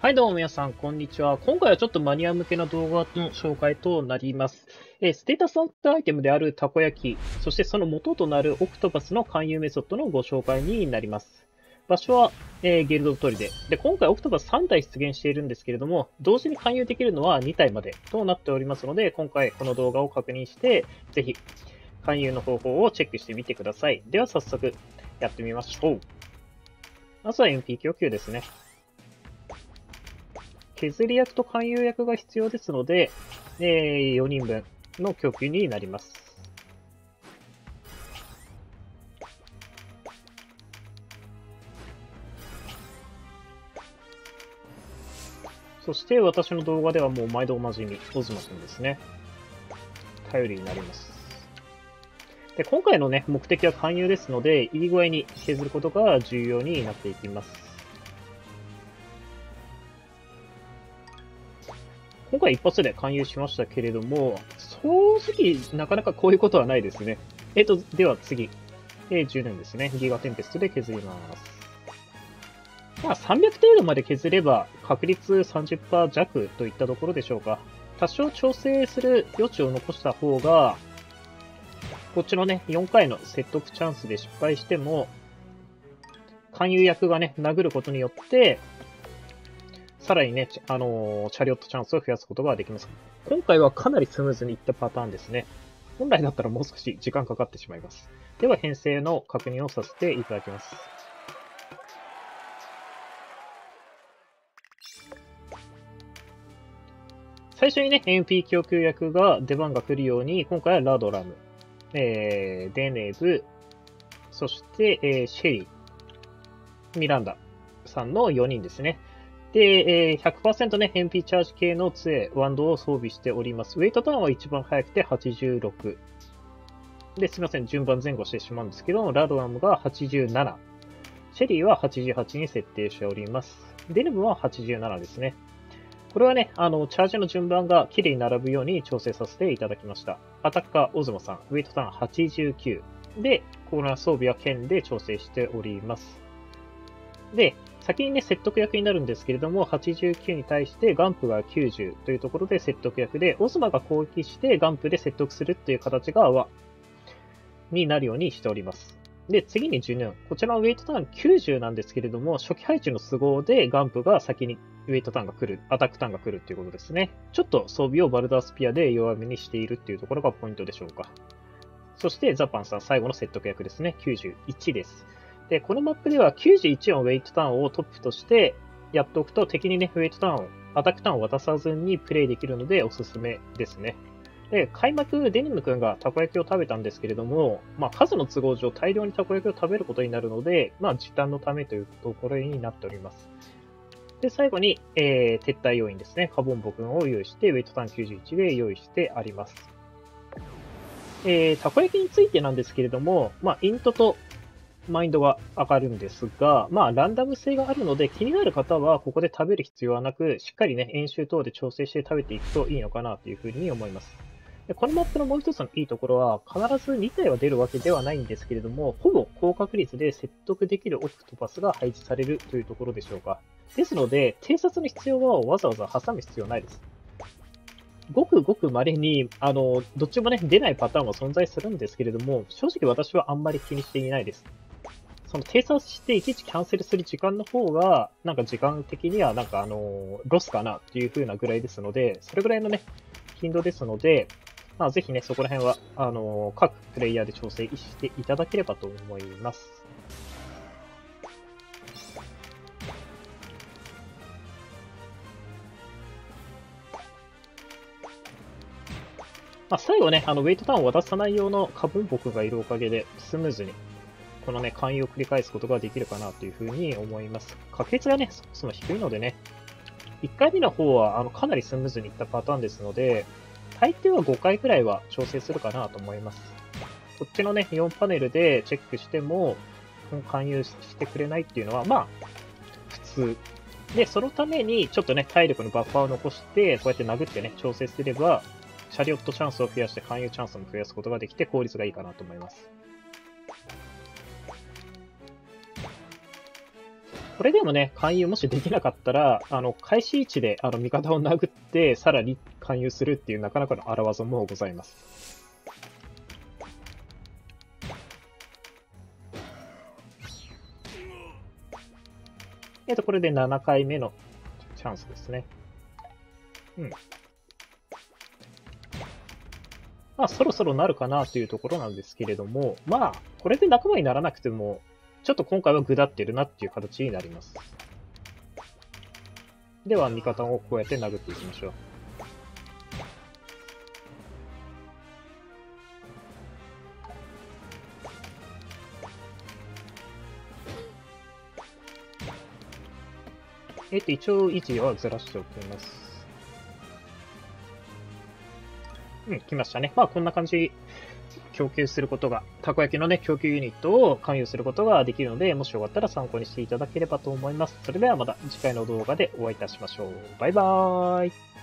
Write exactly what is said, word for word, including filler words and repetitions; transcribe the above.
はい、どうも皆さん、こんにちは。今回はちょっとマニア向けな動画の紹介となります。えーステータスアップアイテムであるたこ焼き、そしてその元となるオクトパスの勧誘メソッドのご紹介になります。場所は、えーゲルドトリデ。で、今回オクトパスさん体出現しているんですけれども、同時に勧誘できるのはに体までとなっておりますので、今回この動画を確認して、ぜひ勧誘の方法をチェックしてみてください。では早速やってみましょう。まずは エムピー 供給ですね。削り役と勧誘役が必要ですので、えー、よにんぶんの供給になります。そして私の動画ではもう毎度おなじみ、オズマくんですね。頼りになります。で、今回のね、目的は勧誘ですので、いい具合に削ることが重要になっていきます。今回一発で勧誘しましたけれども、正直なかなかこういうことはないですね。えっと、では次。えー、じゅうねんですね。ギガテンペストで削ります。まあ、さんびゃく程度まで削れば、確率 さんじゅっパーセント 弱といったところでしょうか。多少調整する余地を残した方が、こっちのね、よんかいの説得チャンスで失敗しても、勧誘役がね、殴ることによって、さらにね、あのー、チャリオットチャンスを増やすことができます。今回はかなりスムーズにいったパターンですね。本来だったらもう少し時間かかってしまいます。では、編成の確認をさせていただきます。最初にね、エムピー 供給役が出番が来るように、今回はラドラム、えー、デネブ、そして、えー、シェリー、ミランダさんのよにんですね。で、えー、ひゃくパーセント ね、エムピー チャージ系の杖、ワンドを装備しております。ウェイトターンは一番早くてはちじゅうろく。で、すみません、順番前後してしまうんですけど、ラドラムがはちじゅうなな。シェリーははちじゅうはちに設定しております。デネブははちじゅうななですね。これはね、あの、チャージの順番が綺麗に並ぶように調整させていただきました。アタッカー、オズモさん、ウェイトターンはちじゅうきゅう。で、コーナー装備は剣で調整しております。で、先にね、説得役になるんですけれども、はちじゅうきゅうに対してガンプがきゅうじゅうというところで説得役で、オズマが攻撃してガンプで説得するっていう形が和になるようにしております。で、次にじゅうねん。こちらのウェイトターンきゅうじゅうなんですけれども、初期配置の都合でガンプが先にウェイトターンが来る、アタックターンが来るっていうことですね。ちょっと装備をバルダースピアで弱めにしているっていうところがポイントでしょうか。そしてザパンさん、最後の説得役ですね。きゅうじゅういちです。で、このマップではきゅうじゅういちのウェイトターンをトップとしてやっておくと敵にね、ウェイトターンを、アタックターンを渡さずにプレイできるのでおすすめですね。で、開幕、デニム君がたこ焼きを食べたんですけれども、まあ、数の都合上大量にたこ焼きを食べることになるので、まあ、時短のためというところになっております。で、最後に、えー、撤退要因ですね。カボンボ君を用意して、ウェイトターンきゅうじゅういちで用意してあります。えー、たこ焼きについてなんですけれども、まあ、イントとマインドが上がるんですが、まあ、ランダム性があるので、気になる方はここで食べる必要はなく、しっかりね、演習等で調整して食べていくといいのかなというふうに思います。でこのマップのもう一つのいいところは、必ずに体は出るわけではないんですけれども、ほぼ高確率で説得できるオクトパスが配置されるというところでしょうか。ですので、偵察の必要はわざわざ挟む必要ないです。ごくごく稀に、あの、どっちもね、出ないパターンは存在するんですけれども、正直私はあんまり気にしていないです。その偵察していちいちキャンセルする時間の方が、なんか時間的にはなんかあの、ロスかなっていう風なぐらいですので、それぐらいのね、頻度ですので、まあ、ぜひね、そこら辺は、あの、各プレイヤーで調整していただければと思います。まあ、最後ね、あの、ウェイトターンを渡さない用のカボンボクがいるおかげで、スムーズに、このね、勧誘を繰り返すことができるかなというふうに思います。確率がね、そもそも低いのでね、いっかいめの方は、あの、かなりスムーズにいったパターンですので、大抵はごかいくらいは調整するかなと思います。こっちのね、よんパネルでチェックしても、勧誘してくれないっていうのは、まあ、普通。で、そのために、ちょっとね、体力のバッファーを残して、こうやって殴ってね、調整すれば、シャリオットチャンスを増やして、勧誘チャンスも増やすことができて、効率がいいかなと思います。 これでもね、勧誘もしできなかったら、あの、開始位置で、あの、味方を殴って、さらに勧誘するっていう、なかなかの荒技もございます。えっと、これでななかいめのチャンスですね。うん。まあ、そろそろなるかなというところなんですけれども、まあ、これで仲間にならなくても、ちょっと今回はぐだってるなっていう形になります。では、味方をこうやって殴っていきましょう。えっと、一応位置はずらしておきます。うん、来ましたね。まあ、こんな感じ、供給することが、たこ焼きのね、供給ユニットを勧誘することができるので、もしよかったら参考にしていただければと思います。それではまた次回の動画でお会いいたしましょう。バイバーイ。